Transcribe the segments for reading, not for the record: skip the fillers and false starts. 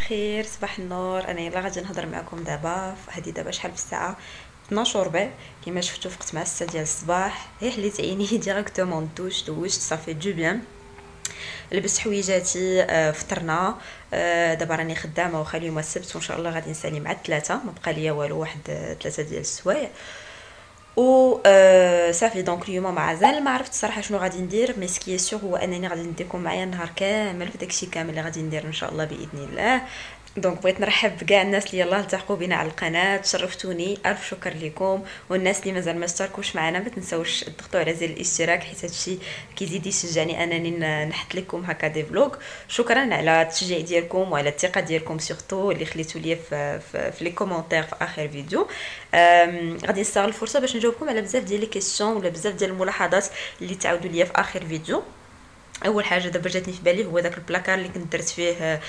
الخير، صباح النور. انا يلا غادي نهضر معكم دابا. هادي دابا شحال في الساعه 12 وربع. كما شفتوا فقت مع 6 ديال الصباح. هي حليت عيني ديريكتومون دوش دوشت صافي دو بيان. لبست حويجاتي، فطرنا. دابا راني خدامه واخا اليوم السبت وان شاء الله غادي نسالي مع الثلاثه، ما بقى ليا والو، واحد 3 ديال السوايع و صافي. دونك اليوم مازال ما عرفت الصراحه شنو غادي ندير، مي سكي سيغ هو انني غادي نديكم معايا النهار كامل في داكشي كامل اللي غادي ندير ان شاء الله باذن الله. دونك بغيت نرحب بكاع الناس اللي يلاه التحقوا بنا على القناه، شرفتوني، الف شكر لكم. والناس اللي مازال ما اشتركوش معنا ما تنساوش تضغطوا على زر الاشتراك، حيت هادشي كيزيد يشجعني انني نحط لكم هكا دي فلوق. شكرا على التشجيع ديالكم وعلى الثقه ديالكم سورتو اللي خليتوا لي في لي كومونتير في اخر فيديو. غادي نستغل الفرصه باش نجاوبكم على بزاف ديال لي كيسيون ولا بزاف ديال الملاحظات اللي تعاودوا لي في اخر فيديو. اول حاجه دابا جاتني في بالي هو داك البلاكار اللي كنت درت فيه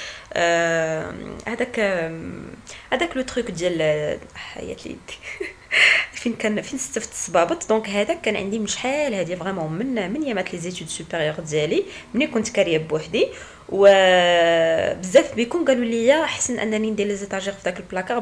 هذاك لو تروك ديال حياه اليد فين استفدت الصبابط. دونك هذاك كان عندي من شحال هادي فريمون من يامات لي زيتود سوبيريور ديالي ملي كنت كاريه بوحدي، وبزاف بكم قالوا لي احسن انني ندير لي زيتاجير في داك البلاكار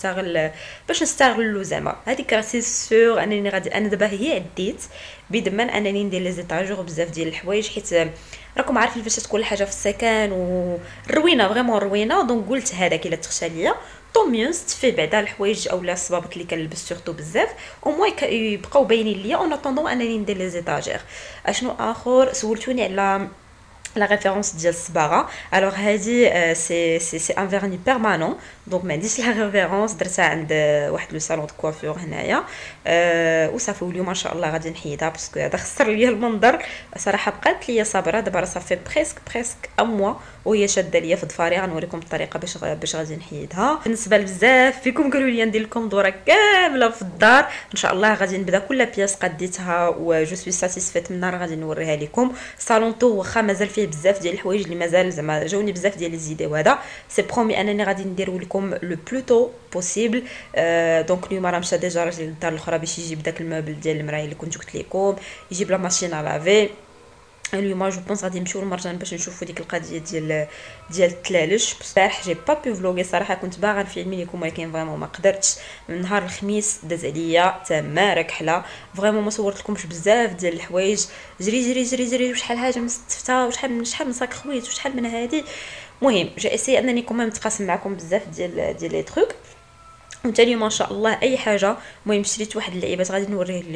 باش نستغلو زعما. هذيك سي سور انني غادي انا دابا هي عديت بدمان انني ندير لي زيتاجير بزاف ديال الحوايج، حيت راكم عارفين فاش تكون الحاجه في السكن وروينه فريمون روينه. دونك قلت هذاك الا تخشى ليا طو ميو نستفيد بعدا الحوايج اولا الصبابط اللي كنلبس سورتو بزاف او موان يبقاو باينين ليا اون اتوندون انني ندير لي زيتاجير. اشنو اخر سولتوني على لا ريفيرونس ديال الصباغه. الوغ هادي سي ان فيرني بيرمانون، دونك ما عنديش لا ريفيرونس، درتها عند واحد لو صالون دو كوافور هنايا وصافي. واليوم ان شاء الله غادي نحيدها باسكو هذا خسر ليا المنظر صراحه. بقات ليا صابره دابا راه صافي بريسك ان موا وهي شاده ليا في ضفاري. غنوريكم الطريقه باش غادي نحيدها. بالنسبه لبزاف فيكم قالوا لي ندير لكم دوره كامله في الدار، ان شاء الله غادي نبدا كل بياس قديتها و جو سوي ساتيسفيت منها، راه غادي نوريها لكم. صالون تو واخا مازال فيه بزاف ديال الحوايج اللي مازال زعما جاوني بزاف ديال لي زيدي، وهذا سي برومي انني غادي ندير لكم لو بلوتو بوسيبل. دونك اليوم راه مشى ديجا راجل للدار الاخرى باش يجيب داك الموبل ديال المرايه اللي كنت قلت لكم، يجيب لا ماشين ا لافي. اليوم جو بونس غادي نمشيو للمرجان باش نشوفوا ديك القضيه ديال التلالش. بصح جي با بو فلوغي صراحه، كنت باغا نفيلمي لكم ولكن فريمون ما قدرتش. من نهار الخميس داز عليا تما ركحله فريمون، ما صورت لكمش بزاف ديال الحوايج. جري جري جري جري وشحال حاجه مستفته وشحال من صاك خويت وشحال من هادي. المهم جا اسي انني كومام نتقاسم معكم بزاف ديال لي تروك. وتالي ما شاء الله اي حاجه. المهم شريت واحد اللعيبات غادي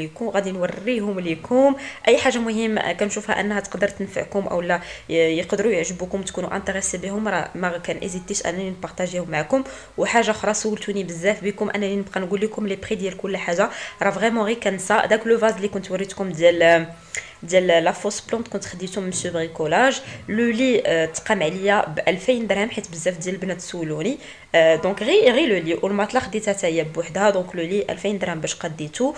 نوريهم لكم. اي حاجه مهم كنشوفها انها تقدر تنفعكم اولا يقدروا يعجبوكم تكونوا انتريسي بهم، راه ما كان ايزيتيش انني نبارطاجيهم معكم. وحاجه اخرى سولتوني بزاف بكم انني نبقى نقول لكم لي بري ديال كل حاجه، راه فريمون غير كنسى. داك لو فاز اللي كنت وريتكم ديال لا فوس بلونط كنت خديته من سو بريكولاج. لو لي تقام عليا ب 2000 درهم حيت بزاف ديال البنات سولوني. دونك غير لو لي والماطلا خديتها حتى هي بوحدها. دونك لو لي 2000 درهم باش قديتو.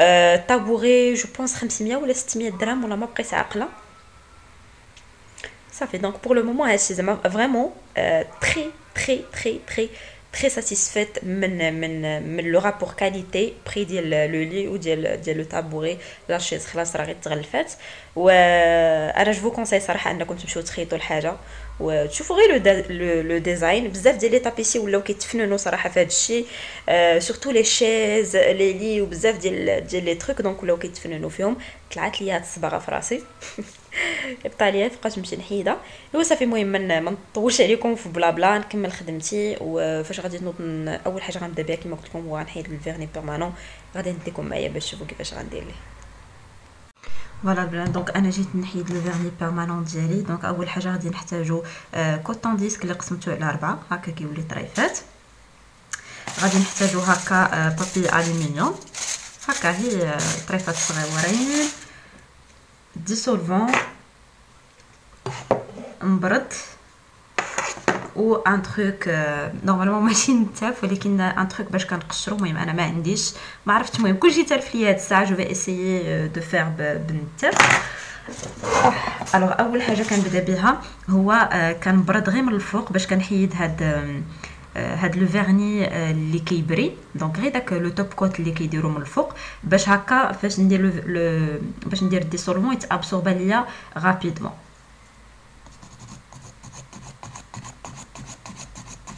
طابوغي جو بونس 500 ولا 600 درهم ولا ما بقيت عاقله صافي. دونك بور لو مومون هادشي زعما فريمون تري ساتيسفيت من لو رابور كاليتي بري ديال لو لي وديال لو طابوري. لا شيز خلاص راه غير تغلفات. و انا جو كونساي صراحه انكم تمشيو تخيطوا الحاجه وتشوفوا غير لو ديزاين. بزاف ديال لي طابيسي ولاو كيتفننوا صراحه في هذا الشيء، سورتو لي شيز لي لي وبزاف ديال لي تروك. دونك ولاو كيتفننوا فيهم. طلعت لي هاد الصباغه في راسي يبقى ليا فبقات نمشي نحيدها. ايوا صافي. المهم ما نطولش عليكم في بلا بلا، نكمل خدمتي. وفاش غادي نوض اول حاجه غنبدا بها كما قلت لكم هو غنحيد الفيرني بيرمانون. غادي نديكم معايا باش تشوفوا كيفاش غندير ليه. فوالا البنات، دونك انا جيت نحيد لو فيرني بيرمانون ديالي. دونك اول حاجه غادي نحتاجو كوطون ديسك اللي قسمته على 4 هكا كيولي طريفات. غادي نحتاجو هكا بابي الومنيوم هكا هي طريفات صغيورين، ديسولفون مبرد، و ان تروك نورمالمون ماشي نتاف ولكن ان تروك باش كنقشرو. المهم انا ما عنديش ما عرفت. المهم كلشي تالف ليا هاد الساعه. جو في اسيي دو فير بالنتاف. الوغ اول حاجه كنبدا بها هو كنبرد غير من الفوق باش كنحيد هاد لو فيرني اللي كيبري. دونك غير داك لو توب كوت اللي كيديروا من الفوق باش هكا فاش ندير باش ندير الديسولفون يتابسوربا ليا غابيدمون.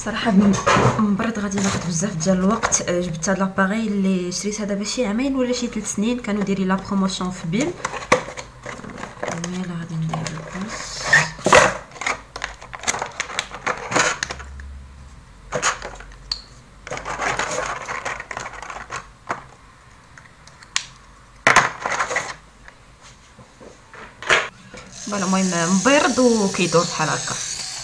صراحه من برد غادي ناخذ بزاف ديال الوقت. جبت هاد لاباري اللي شريت هذا باش شي عامين ولا شي 3 سنين، كانوا دايرين لا بروموسيون في بيل. يلا غادي ندير البوس. فوالا المهم مبرد وكيدور بحال هكا.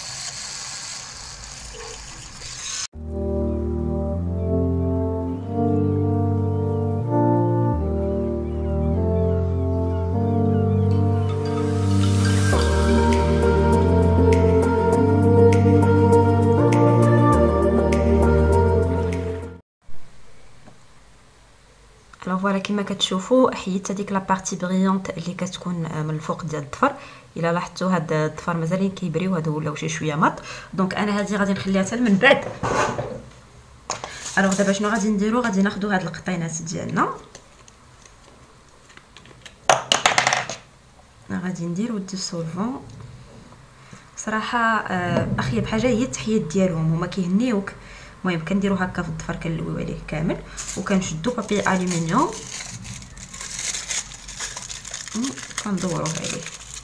فوالا كما كتشوفوا حيدت هذيك لابارتي بريونط اللي كتكون من الفوق ديال الضفر. الا لاحظتوا هاد الضفر مازالين كيبريو، هادو ولاو شي شويه مط. دونك انا هذه غادي نخليها حتى من بعد. الوغ دابا شنو غادي نديرو؟ غادي ناخذوا هاد القطينات ديالنا، غادي نديرو الديسولفون. صراحه اخيب حاجه هي التحييد ديالهم، هما كيهنيوك. المهم كنديرو هكا في الضفر، كنلويو عليه كامل وكنشدو بابي الومنيوم كندوروه عليه.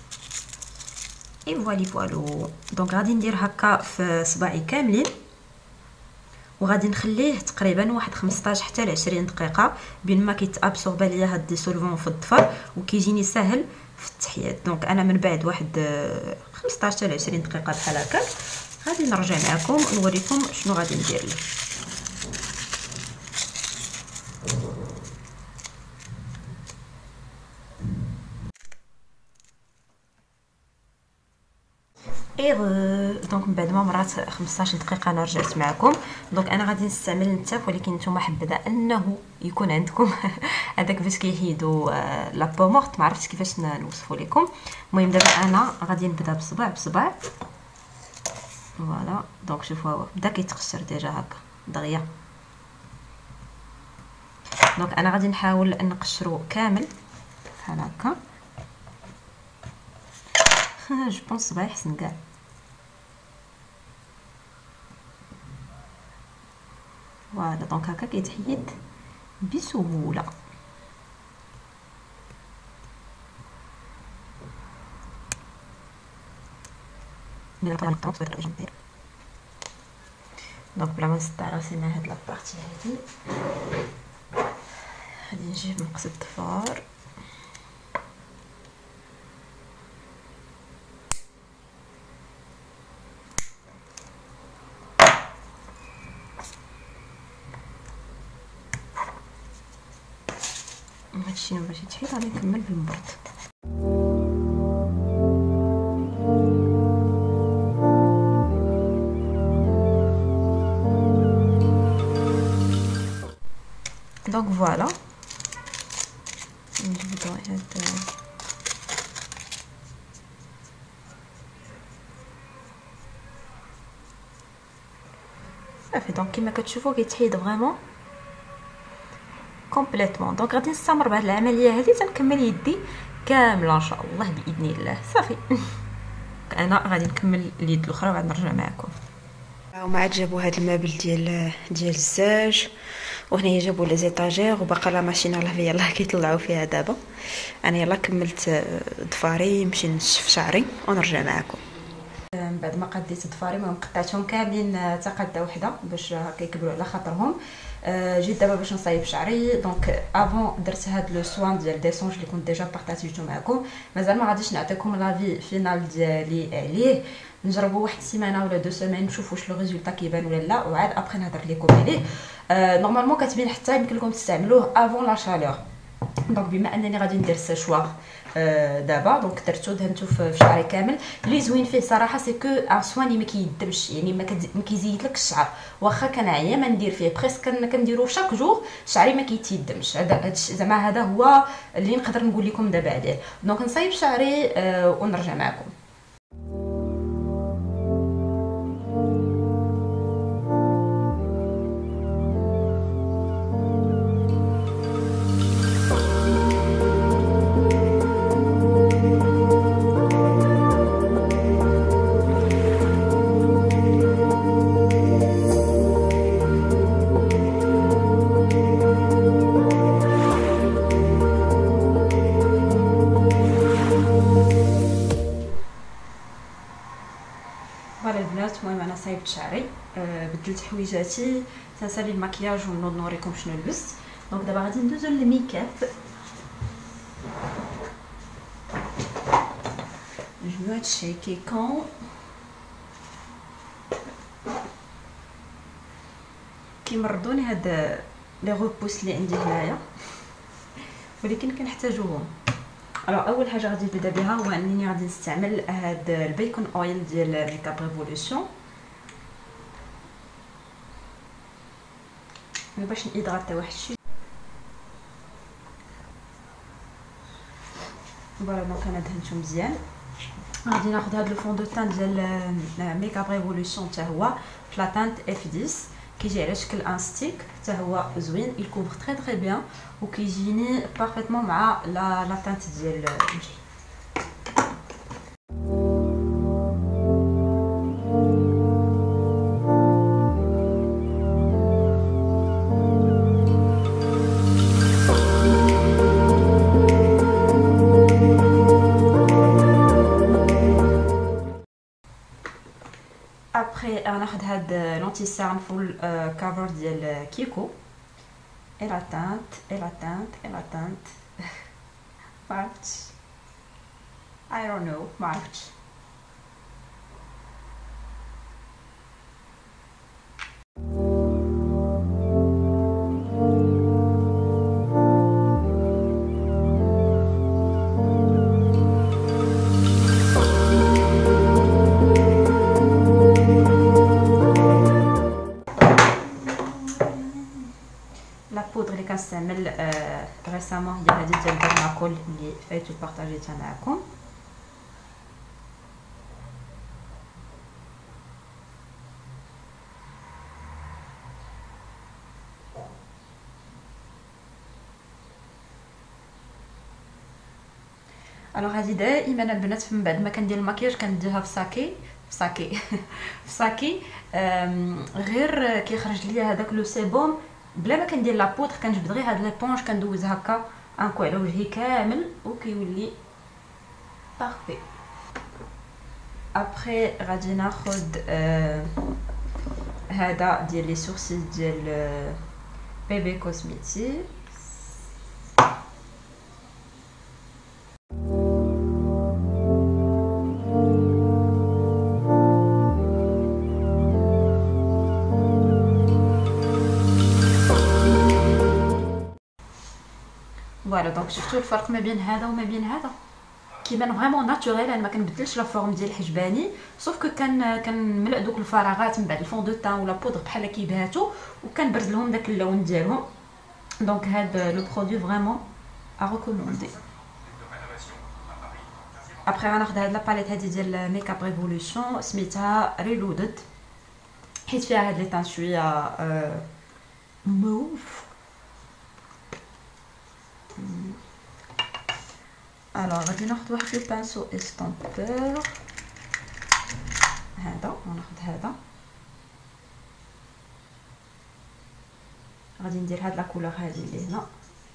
اي فوالو. دونك غادي ندير هكا في صباعي كاملين، وغادي نخليه تقريبا واحد 15 حتى ل 20 دقيقه بين ما كيتابسوربا ليا هاد الديسولفون في الضفر وكيجيني ساهل في التحياد. دونك انا من بعد واحد 15 حتى ل 20 دقيقه بحال هكا غادي نرجع معكم نوريكم شنو غادي ندير له. دونك من بعد ما مرات 15 دقيقه انا رجعت معكم. دونك انا غادي نستعمل النتاف، ولكن نتوما حبذا انه يكون عندكم هذاك باش كيحيدوا لا بومورت. ما عرفتش كيفاش نوصفوا لكم. المهم دابا انا غادي نبدا بصباع بصباع. فوالا دونك شوفوا هو بدا كيتقشر ديجا هكا دغيا. دونك انا غادي نحاول نقشرو كامل بحال هكا. جو بونس صباعي حسن كاع. فوالا دونك هكا كيتحيد بسهوله. دونك بلا ما نصدع راسي مع هاد لابارتي هادي، غادي نجيب مقص الضفار هادشي باش يتحيد. غادي نكمل بالمبرد. دونك فوالا نجبدو هاد صافي. دونك كما كتشوفوا كيتحيد فريمون كومبليتمون. دونك غادي نستمر بهاد العمليه هذه تنكمل يدي كامله ان شاء الله باذن الله. صافي انا غادي نكمل اليد الاخرى وعاد نرجع معكم. هما عاد جابوا هاد المابل ديال الزاج، وهنايا جابوا لي زيتاجير، وباقا لا ماشينه لافي يلاه كيطلعوا فيها دابا. انا يلاه كملت ضفاري، نمشي نشف شعري ونرجع معكم. من بعد ما قديت ضفاري المهم قطعتهم كاملين حتى قاده وحده باش هكا يكبروا على خاطرهم. جيت دابا باش نصايب شعري. دونك افون درت هاد لو سوان ديال ديسونج اللي كنت ديجا بارطاجيتو معكم. مازال ما غاديش نعطيكم لافي فينال ديالي عليه، نجربوا واحد السيمانه ولا 2 سيمين نشوفوا واش لو ريزولطا كيبان ولا لا، وعاد ابري نهضر لكم عليه. نورمالمون كتبين حتى يمكن لكم تستعملوه افون لا شالور. دونك بما انني غادي ندير السشوار دابا، دونك درتو دهنتو في شعري كامل. اللي زوين فيه صراحه سي كو اسواني ما كيدبش، يعني ما كيزيدلكش الشعر. واخا كنعيا ما ندير فيه بريسك كنديرو شاك جور شعري ما كيتيدمش. هذا زعما هذا هو اللي نقدر نقول لكم دابا عليه. دونك نصايب شعري ونرجع معكم. شديت حويجاتي تنسالي المكياج ونوض نوريكم شنو لبست. دونك دابا غادي ندوزو للميكاب. جو vais checker quand كيمرضوني هاد لي غوبوس اللي عندي هنايا ولكن كنحتاجوهم. اول حاجه غادي نبدا بها هو انني غادي نستعمل هاد البيكون اويل ديال ميكاب ريفولوشن باش نيدغاطي واحد الشيء. فوالا دونك انا دهنتو مزيان. غادي ناخذ هاد لو فون دو تان ديال ميكاب ريفولوشن حتى هو فلاتانت اف 10 كيجي على شكل ان ستيك حتى هو زوين. il couvre très très bien وكيجيني بارفيتمون مع لا تانت ديال الوجه. ابري غناخذ هاد لونتي سارن فول كافر ديال كيكو et la teinte معرفتش I don't know معرفتش. البودر اللي كنستعمل ريسامون هي هذه ديال درماكول اللي فايتو بارطاجيتها معكم. هذه دائما البنات من بعد ما كندير المكياج كنديرها في ساكي غير كيخرج ليا هذاك لو سيبوم بلا ما كندير لا بودر. كنجبد غير هاد ليبونج كندوز هكا انكو على وجهي كامل وكيولي بارفي. ابري غادي ناخذ هذا ديال لي سورسي ديال بيبي كوزميتيك. فوالا دونك شفتوا الفرق ما بين هذا وما بين هذا كيبان فريمون ناتوريل. انا ما كنبدلش لا فورم ديال الحجباني صوف كو كنملأ دوك الفراغات من بعد الفون دو تان ولا بودر بحال كيبهاتوا وكنبرز لهم داك اللون ديالهم. دونك هذا لو برودوي فريمون ا ريكوموندي. ابري غناخذ هاد لا باليت هادي ديال ميكاب ريفولوشن سميتها ريلودد حيت فيها هاد لي طان شويه موف. غادي ناخذ واحد لو بانسو استامبور هذا وناخذ هذا. غادي ندير هاد لا كولور هادي اللي هنا.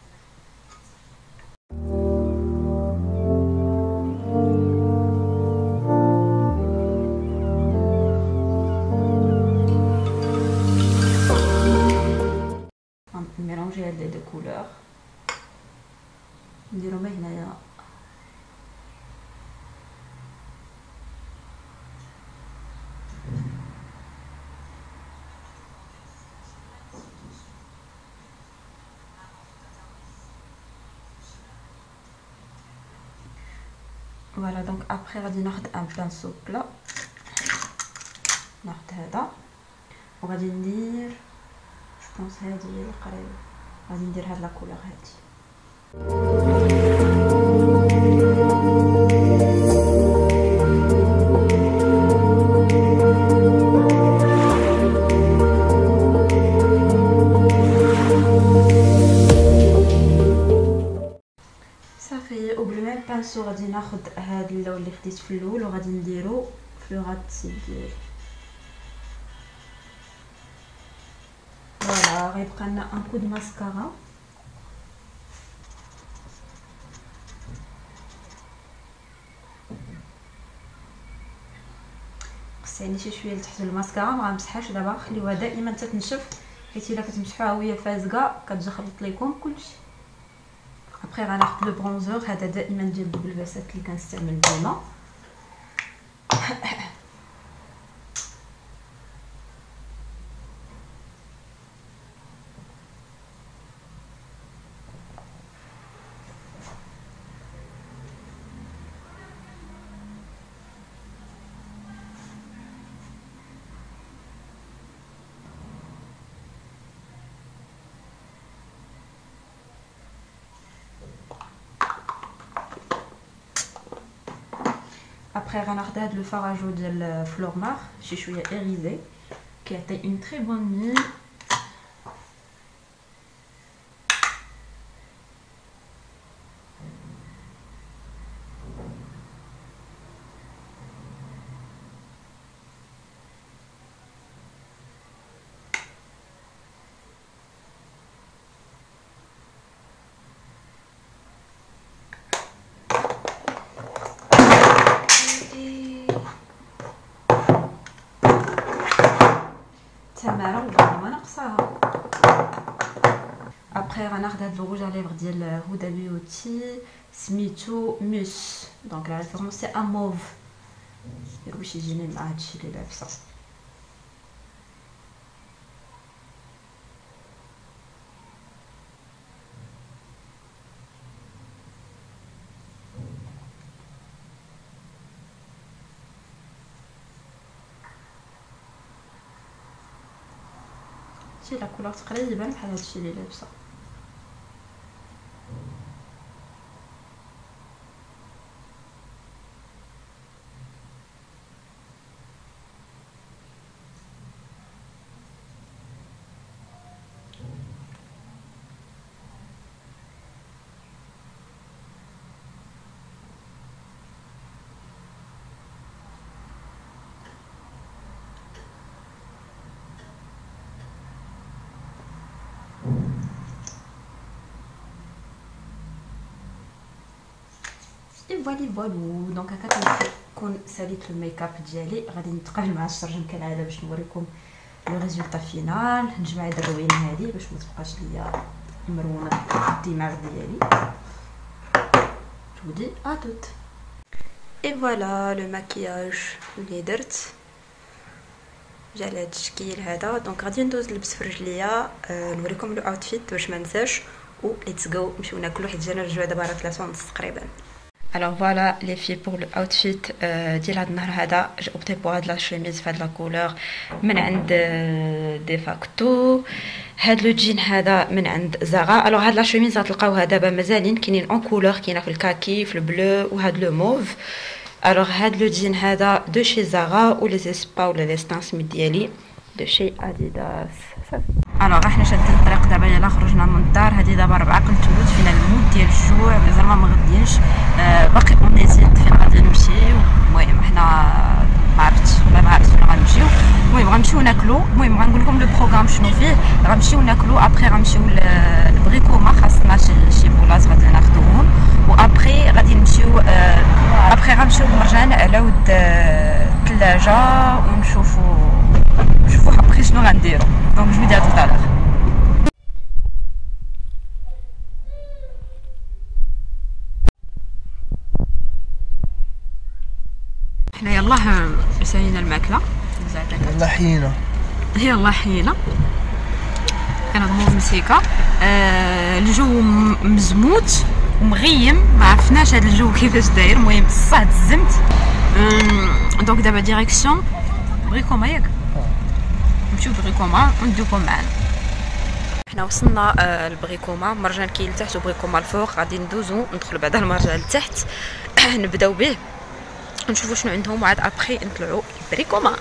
نميلونجي هاد لي دو كولور نديرهم هنايا. فوالا دونك ابري غادي ناخذ ان بانسو بلا ناخذ هذا وغادي ندير جو بونس هذه هي القريبه. غادي ندير هاد لا كولور هادي. صافي وبلو ميم بانسو غادي ناخذ هاد اللون اللي خديت في الاول وغادي نديرو في لو غاتسي ديالي. فوالا غيبقى لنا ان كو دو ماسكارا. خصني يعني شي شويه لتحت الماسكارا، ما غنمسحهاش دابا، خليوها دائما تتنشف، حيت الا كتمسحوها وهي فازقه كتجخلط لكم كلشي. ابري غناخذ لو برونزور، هذا دائما ديال دوبل فاسات اللي كنستعمل ديما. ابري غناخذ هاد لو فاراجو ديال فلورمار شي شويه ايريزي كيعطي اون تري بون مين. تماره والله ما ناقصاها. ابري غناخذ هاد الروج على ليفر ديال هدى بيوتي سميتو موس، دونك لا ريفيرونس سي ان موف. باش يجيني مع هادشي اللي لابسه. لا كولور تقريبا بحال هادشي اللي لابسه. فوالا فوالو دونك هكا كنكون ساليت الميك اب ديالي. غادي نتقابل مع الشرجم كالعاده باش نوريكم لو ريزولطا فينال. نجمع هاد الروينه هادي باش ما تبقاش ليا مرونه الدماغ ديالي. جو دي ا توت اي فوالا لو ماكياج اللي درت جا على هاد الشكل هذا. دونك غادي ندوز نلبس في رجليا نوريكم لو اوتفيت باش ما ننساش. و ليتس جو نمشيو ناكلو حيت جانا رجعوا دابا راه 3:30 تقريبا. Alors voilà les filles pour le outfit ديال هاد النهار هذا. j'ai opté pour هاد لا شيميز في هاد لا كولور من عند دي فاكتو. هاد لو جين هذا من عند زارا. الوغ هاد لا شيميز غتلقاوها دابا مازالين كاينين اون كولور، كاينه في الكاكي في البلو وهاد لو موف. الوغ هاد لو جين هذا دو شي زارا و لي زيسبا ولا لي ستانسميت ديالي دو شي اديداس. الوغ احنا شادين الطريق دابا يلا خرجنا من الدار. هادي دابا 4 كنتولد فينا المود ديال الجوع زعما ما غاديينش باقي اونيزيت فين غادي نمشيو. المهم حنا ما عرفتش فين غنمشيو. المهم غنمشيو ناكلو. المهم غنقول لكم لو بروغرام شنو فيه. غنمشيو ناكلو ابري غنمشيو لبريكوما خاصنا شي بولاص غادي ناخذوهم. و ابري غادي نمشيو ابري غنمشيو لمرجان على ود الثلاجه ونشوفوا ابري شنو غنديرو. دونك جو دي tout à l'heure. حنا يلاه سالينا الماكله يلا حينا يلا حينا كنضمو مسيكه. الجو مزموت ومغيم ما عرفناش هذا الجو كيفاش داير. المهم بصح تزمت. دونك دابا ديريكسيون بريكوما ياك نمشيو بريكوما وندوكم معنا. حنا وصلنا لبريكوما. مرجان كاين لتحت وبريكوما الفوق. غادي ندوزو ندخلو بعدا المرجان لتحت نبداو به نشوفوا شنو عندهم وعاد ابري نطلعوا بريكوما.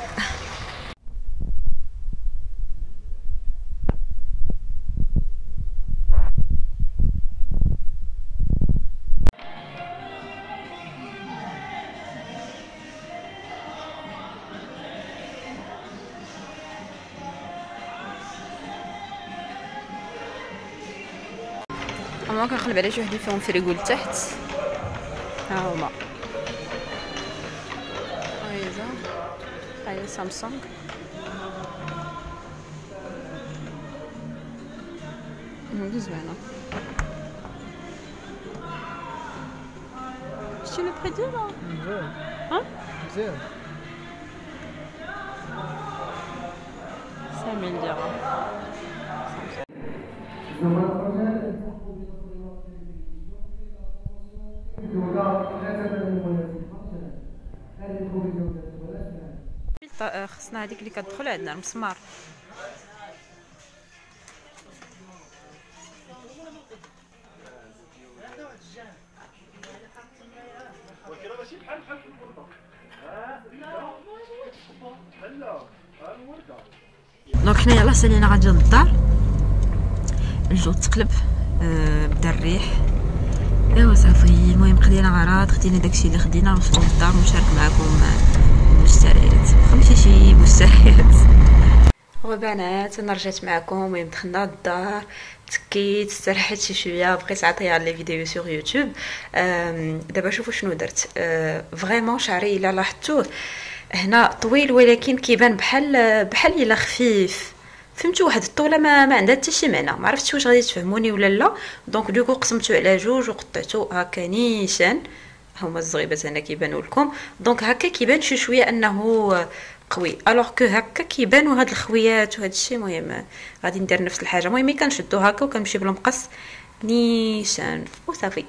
انا كنقلب على شي وحدين فيهم فريغو لتحت. ها هما هاي سامسونج. زوينه. شتي لو بري ديالها؟ مزيان. ها مزيان. 5000 درهم. خصنا هذيك اللي كتدخل عندنا المسمار. دونك حنايا يلاه سالينا غادي للدار. الجو تقلب، بدا الريح. ايوا صافي. المهم خدينا غراض، خدينا داكشي اللي خدينا، وصلنا للدار ونشارك معكم المشتريات. ماشي شي مشتريات وبنات. انا رجعت معكم. المهم دخلنا للدار، تكيت، استرحت شي شويه، بقيت عطيها لي فيديو سور يوتيوب. دابا شوفوا شنو درت. فريمون شعري الا لاحظتوه هنا طويل، ولكن كيبان بحال الا خفيف. فهمتوا؟ واحد الطوله ما عندها حتى شي معنى. ما عرفتش واش غادي تفهموني ولا لا. دونك دوكو قسمتو على جوج وقطعتو هكا نيشان. هما الزغيبات هنا كيبانوا لكم. دونك هكا كيبان شي شويه انه قوي، الوغ كو هكا كيبانوا هاد الخويات وهاد الشيء. المهم غادي ندير نفس الحاجه. المهم كنشدو هكا وكنمشي بالمقص نيشان وصافي.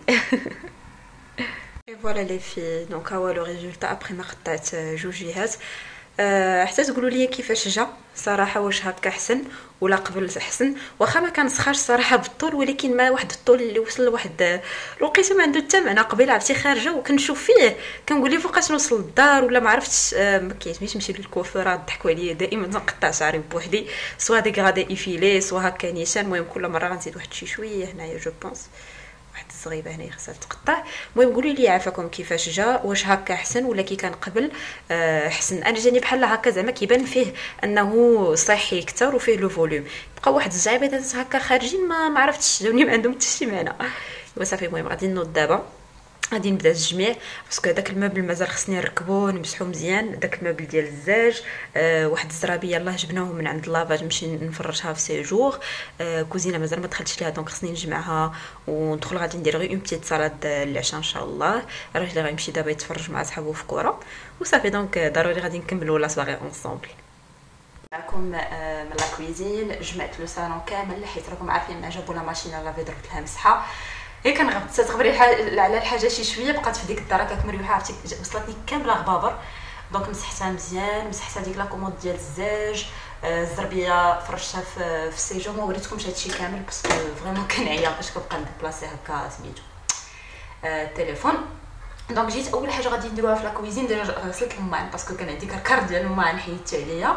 فوالا لي في. دونك ها هو لو ريزولطا ابري ما قطعت جوج جهات. حتى تقولوا لي كيفاش جا صراحه، واش هكا احسن ولا قبل احسن. واخا ما كنسخرش صراحه بالطول، ولكن ما واحد الطول اللي وصل لواحد الوقيته ما عنده حتى معنى. قبيله عرفتي خارجه وكنشوف فيه كنقول لي فوقاش نوصل للدار ولا ما عرفتش. ما كيعجبنيش نمشي للكوافيرات، ضحكوا عليا دائما تنقطع شعري بوحدي، سوا ديغرادي ايفيلي سوا هكا نيشان. المهم كل مره غنزيد واحد شي شويه هنايا جو بونس. واحد الصغيبه هنايا خاصها تقطع. المهم قولوا لي عافاكم كيفاش جا، واش هكا احسن ولا كي كان قبل احسن. انا جاني بحال هكا زعما كيبان فيه انه صحي اكثر وفيه لو فوليوم. بقى واحد الزعيبات هكا خارجين ما عرفتش جاوني ما عندهم حتى شي معنى. وصافي. المهم غادي نوض دابا، غادي نبدا التجميع باسكو هذاك المبل مازال خصني نركبوه نمسحو مزيان. داك المبل ديال الزاج واحد الزرابيه يلاه جبناهم من عند لافاج نمشي نفرشها في سيجور. كوزينه مازال ما دخلتش ليها، دونك خصني نجمعها وندخل. غادي ندير غير اون بتيت صالاد العشاء ان شاء الله. راجلي غيمشي دابا يتفرج مع صحابو في كره وصافي. دونك ضروري غادي نكملوا لا سواغي اونصومبل معكم من لا كويزين. جمعت لو صالون كامل حيت راكم عارفين ما جابوا لا ماشين لافي درت لها مسحه. هي كنغبت تغبري على الحاجه شي شويه، بقات في ديك الدار هكاك مريوحه، عرفتي وصلتني كامله غبابر. دونك مسحتها مزيان، مسحت هذيك لا كوموند ديال الزاج، الزربيه فرشتها في السيجور. ما وريتكمش هادشي كامل باسكو فريمون كنعيا باش كنبقى ندبلاصي هكا سميتو التليفون. دونك جيت اول حاجه غادي نديروها في لا كويزين ديجا غسلت الماعن باسكو كان عندي كركر ديال الماعن حيدته عليا.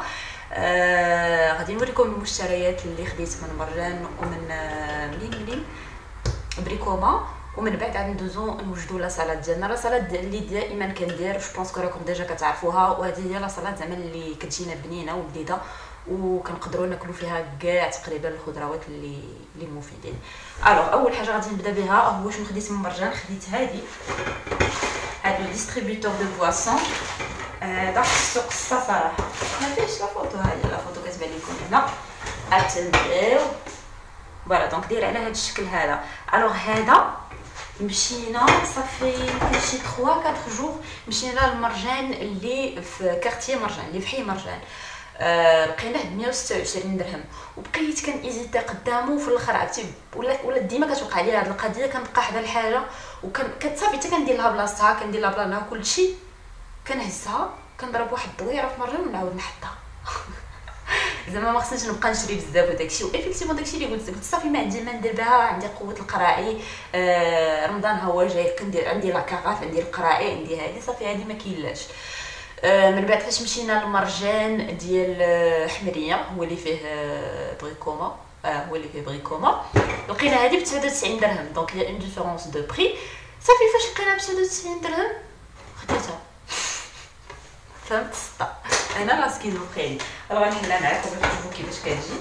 غادي نوريكم المشتريات اللي خديت من مرجان ومن منين بريكوما. ومن بعد عاد ندوزو نوجدوا لا سالاد ديالنا. لا سالاد اللي دائما كندير جو بونس كو راكم ديجا كتعرفوها، وهذه هي لا سالاد زعما اللي كتجينا بنينه وبديده وكنقدروا ناكلوا فيها كاع تقريبا الخضروات اللي مفيدين. الوغ اول حاجه غادي نبدا بها هو شنو خديت من مرجان. خديت هاد ديستريبيوتور دو بواسون. داك السوق الصراحه ما فيهش لا فوتو. ها هي لا فوتو كتبان لكم هنا. غتنبداو فوالا. دونك داير على هذا الشكل هذا. الوغ هذا مشينا صافي شي 3 4 جوغ مشينا للمرجان اللي في كارتيه مرجان اللي في حي مرجان. لقيناه ب 126 درهم وبقيت كنيزيتي قدامه. في الاخر عرفتي ولا ديما كتوقع لي هذه القضيه. كنبقى حدا الحاجه كتصافي حتى كندير لها بلاصتها، كندير لها بلانها كلشي، كنهزها كنضرب واحد الدويره في مرجان ونعاود نحطها. زعما ما خصنيش نبقى نشري بزاف وداكشي. وافيكتيفون داكشي اللي قلت صافي ما عندي ما ندير بها. عندي قوه القراعي، رمضان هو جاي كندير عندي لاكاغاف، عندي القراعي، عندي هذه صافي هذه ما كاينلاش. من بعد فاش مشينا للمرجان ديال حمريه هو اللي فيه بريكوما، هو اللي فيه بريكوما، لقينا هذه ب 99 درهم. دونك هي اون ديفيرونس دو بري. صافي فاش لقينا ب 99 درهم خديتها. فهمت السطا انا لا سكيزوفريني. راه غنحلها معاكم باش تشوفوا كيفاش كتجي.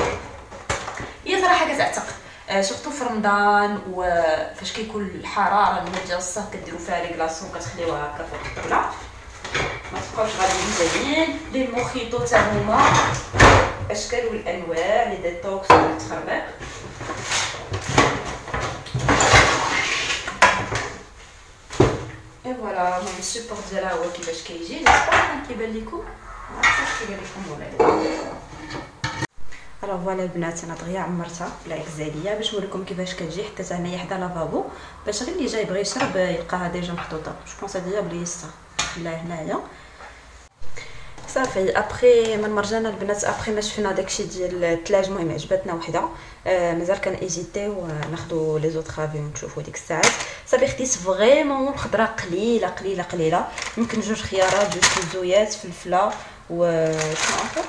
هي صراحه كتعتق سورتو في رمضان وفاش كيكون الحراره من ديال الصهد كديروا فيها لي كلاصون كتخليوها هكا فوق الطاوله. ما تبقاوش غاديين مزيانين. لي الموخيطو حتى هما اشكال والانواع، لي ديتوكس والتخربيق. اي فوالا المهم السيبور ديالها هو كيفاش كيجي. جيسبر كيبان لكم، ما عرفتش كيبان لكم ولا لا. الوغ فوالا البنات انا دغيا عمرتها بلا غزاليه باش نوريكم كيفاش كتجي، حتى هنايا حدا لافابو باش غير اللي جاي بغى يشرب يلقاها ديجا محطوطه. جو بونس هادي بليستا لا هنايا صافي. ابخي من مرجانا البنات ابخي ما شفنا داكشي ديال الثلاج، المهم عجبتنا وحده. مازال كان ايزيتيو ناخذوا لي زوط خافي ونشوفوا ديك الساعات. صافي خديت فريمون خضره قليله قليله قليله، يمكن جوج خيارات، جوج كزويات، فلفله و شنو اخر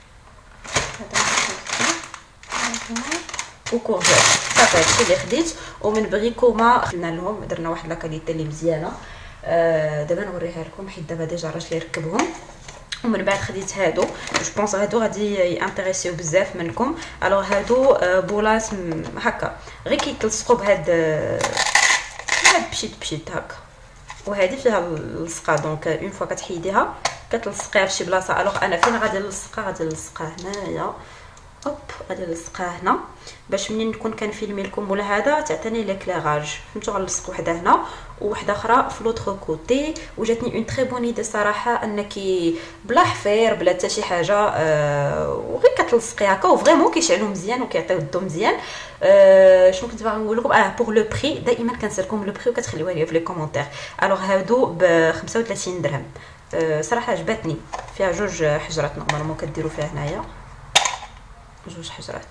وكورجيت. صافي هادشي اللي خديت. ومن بغيكوما خدنا لهم، درنا واحد لاكاليتي اللي مزيانه. دابا نوريها لكم حيت دابا ديجا راجلي يركبهم. ومن بعد خديت هادو، جو بونس هادو غادي يانتريسيو بزاف منكم. الوغ هادو بولات هكا غير كيتلصقوا بهاد بشيت بشيت هكا، وهذه فيها اللصقه. دونك اون فوا كتحيديها كتلصقيها في شي بلاصه. الوغ انا فين غادي نلصقها؟ غادي نلصقها هنايا، هوب غادي نلصقها هنا باش منين نكون كنفيلمي لكم ولا هذا تعطيني ليكليراج. فهمتوا؟ غنلصق وحده هنا وواحده اخرى في لوطخ كوتي. وجاتني اون تري بون ايدي صراحه، انك بلا حفير بلا حتى شي حاجه وغير كتلصقي هكا وفريمون كيشعلوا مزيان وكيعطيو الضو مزيان. شنو كنت باغا نقول لكم؟ بوغ لو بري دائما كنسالكم لو بري وكتخليوها لي في لي كومونتير. الوغ هادو ب 35 درهم. صراحه عجبتني. فيها جوج حجرات نورمالمون كديروا فيها هنايا جوج حجرات.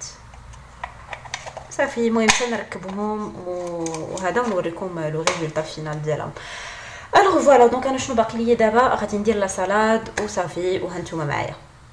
صافي المهم نركبهم وهذا ونوريكم لو ريزولطا فينال ديالهم. الوغ فوالا دونك انا شنو باقي ليا دابا؟ غادي ندير لا سالاد وصافي وهانتوما معايا.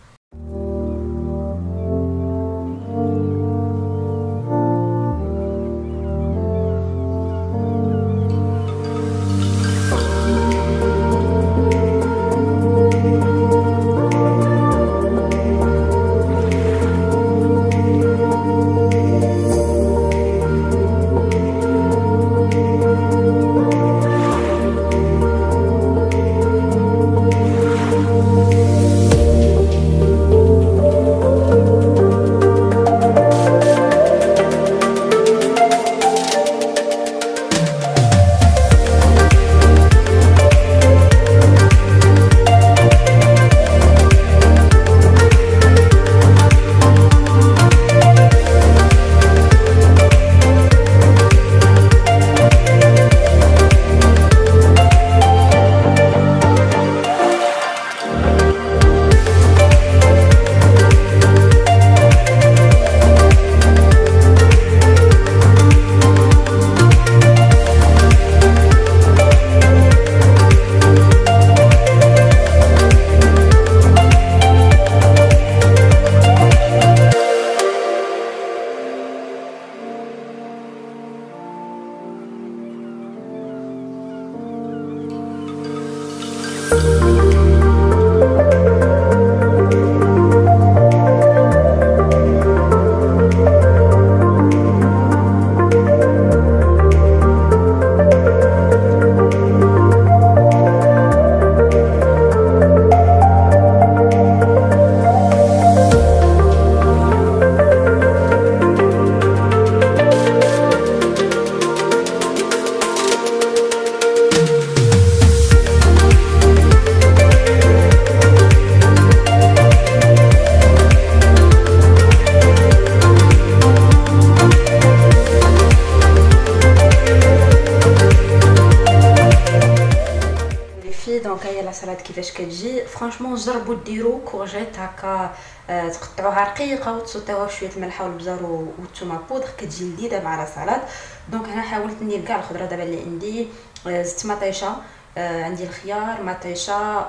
دونك هي لا سالاد كيفاش كتجي. فرانشمون جربوا ديروا كورجيت هكا تقطعوها رقيقه وتسوطيوها بشويه الملح والبزار والثومه بودر، كتجي لذيذه مع لا سالاد. دونك انا حاولت ندير كاع الخضره دابا اللي عندي. زدت مطيشه، عندي الخيار، مطيشه،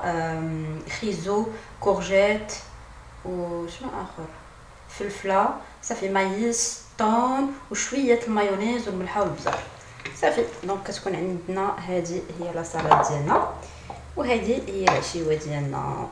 خيزو، كورجيت وشنو اخر، فلفله، صافي مايس، طون وشويه المايونيز والملح والبزار. صافي دونك كتكون عندنا هذه هي لا سالاد ديالنا، وهذه هي العشيوه ديالنا.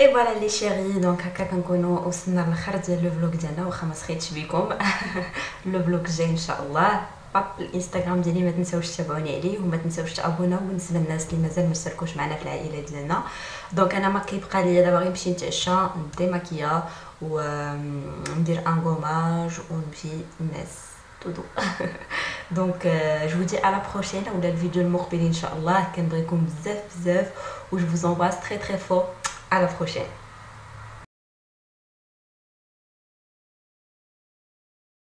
اي فوالا لي شيري، دونك هكا كنكونوا وصلنا للاخر ديال لو فلوق ديالنا، واخا ما سخيتش بكم. لو فلوق الجاي ان شاء الله الانستغرام ديالي ما تنساوش تتابعوني عليه، وما تنساوش تابوناو بالنسبه للناس اللي مازال ما اشتركوش معنا في العائله ديالنا. دونك انا ما كيبقى ليا دابا غير نمشي نتعشى نديماكيا وندير ان غوماج ونمشي نعس تودو. دونك جو vous dis à la prochaine ولا الفيديو المقبل ان شاء الله. كنبغيكم بزاف بزاف و جو vous embrasse très très fort. À la prochaine.